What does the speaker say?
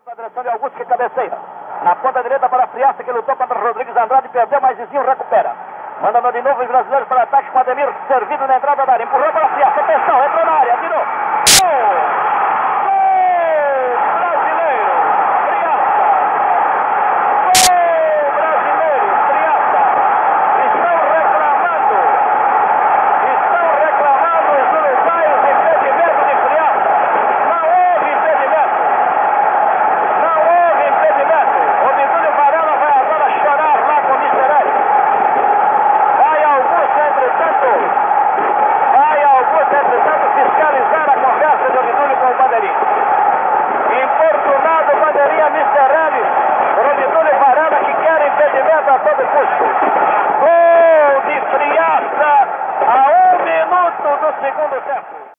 a direção de Augusto, que cabeceia. Na ponta direita para a Friaça, que lutou contra Rodrigues Andrade, perdeu, mas Zizinho recupera. Mandando de novo os brasileiros para ataque com Ademir, servido na entrada da área. Empurrou para a Friaça, atenção, entrou na área, atirou. Gol! A todo custo. Gol de Friaça a 1 minuto do segundo tempo.